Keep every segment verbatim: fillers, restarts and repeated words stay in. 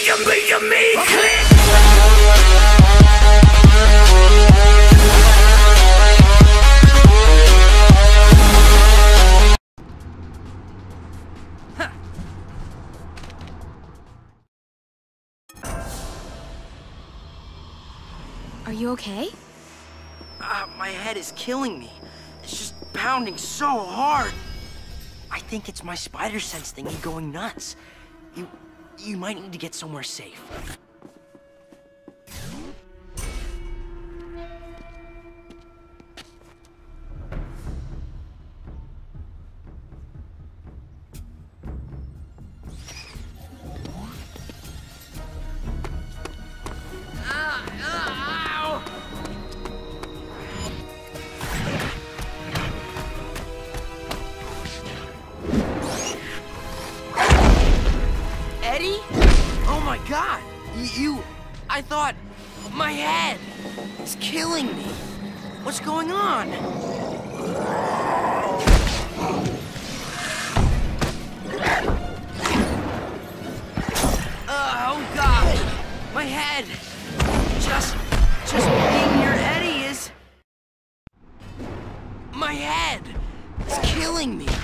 to me, to me, click. Are you okay? Uh, my head is killing me. It's just pounding so hard. I think it's my spider sense thingy going nuts. You, you might need to get somewhere safe. Eddie? Oh my god! Y you... I thought... My head! It's killing me! What's going on? Uh, oh god! My head! Just... Just being near Eddie is... My head! It's killing me!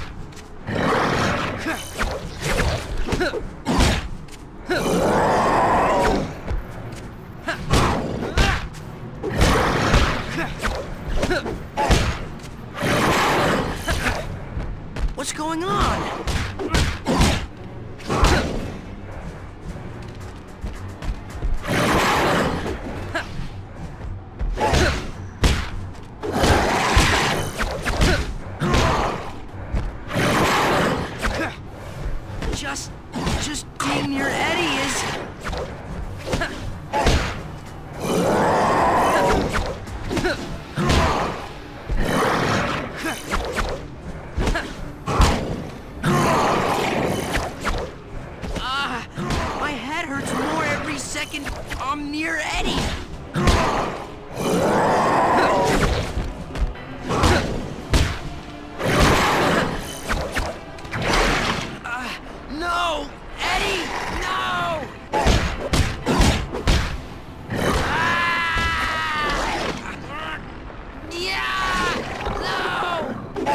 What's going on? Just, just being near Eddie is... Ah, my head hurts more every second I'm near Eddie. No! Eddie! No! Ah! Yeah! No!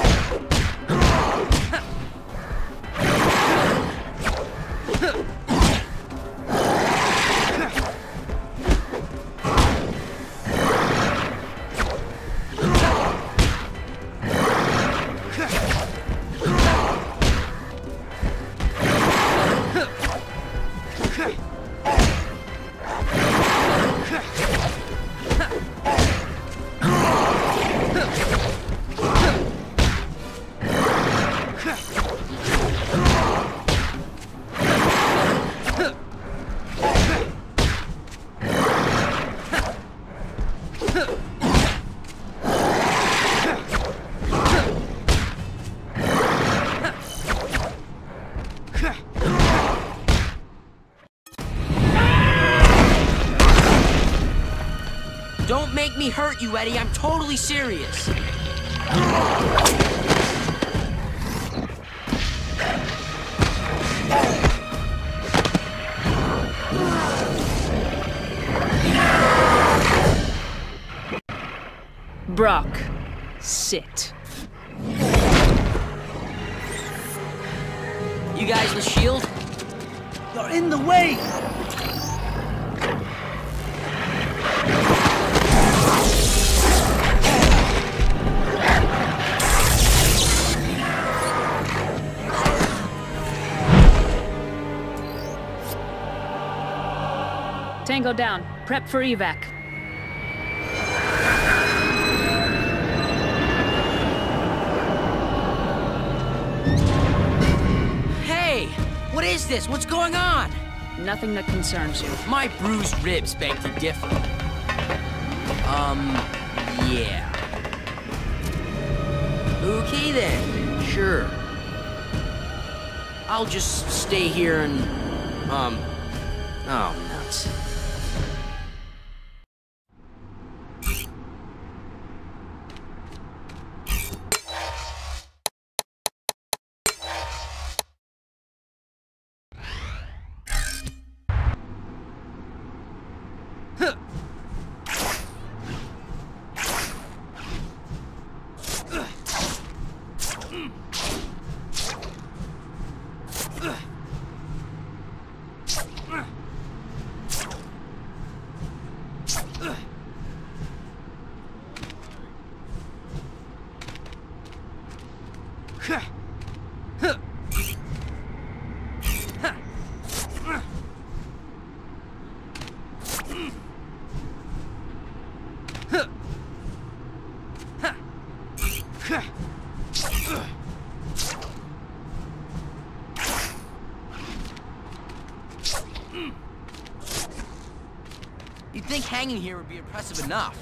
Don't make me hurt you, Eddie. I'm totally serious. Brock, sit. You guys with shield? You're in the way! Tango down. Prep for evac. Hey! What is this? What's going on? Nothing that concerns you. My bruised ribs beg to differ. Um, yeah. Okay then, sure. I'll just stay here and, um, oh, nuts. You'd think hanging here would be impressive enough.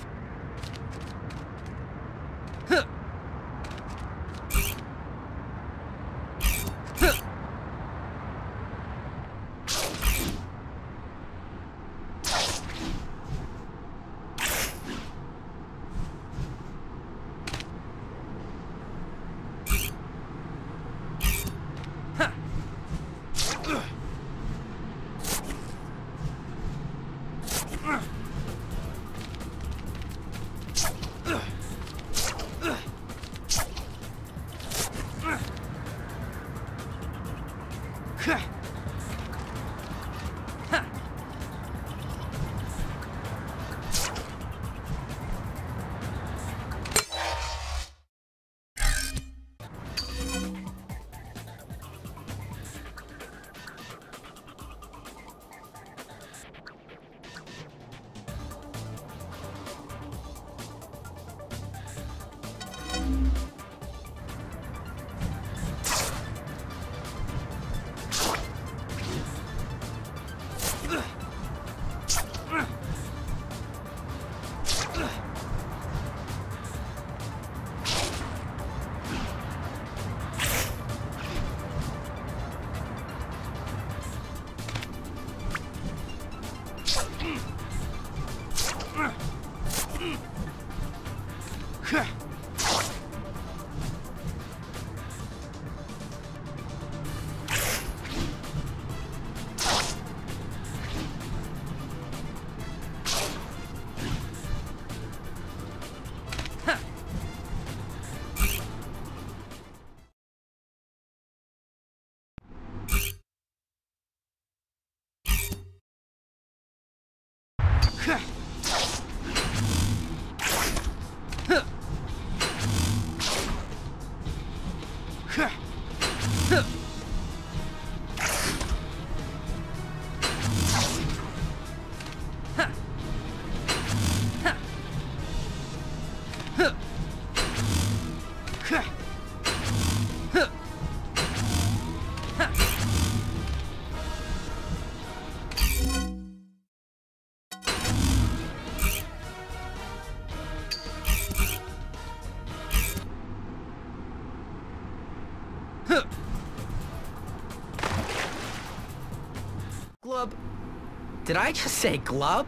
Glub. Did I just say glub?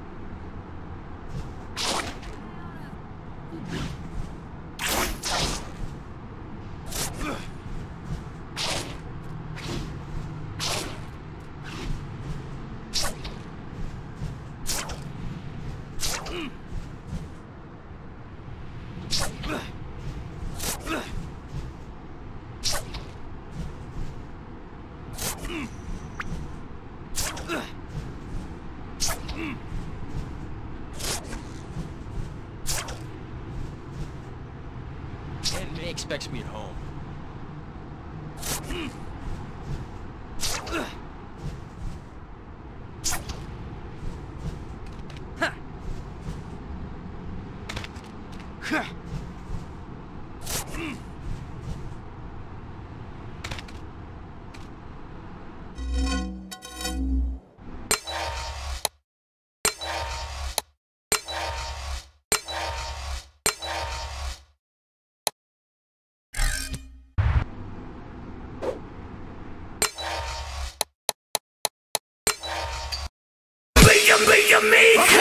Aunt May expects me at home. Beat 'em, beat 'em, me!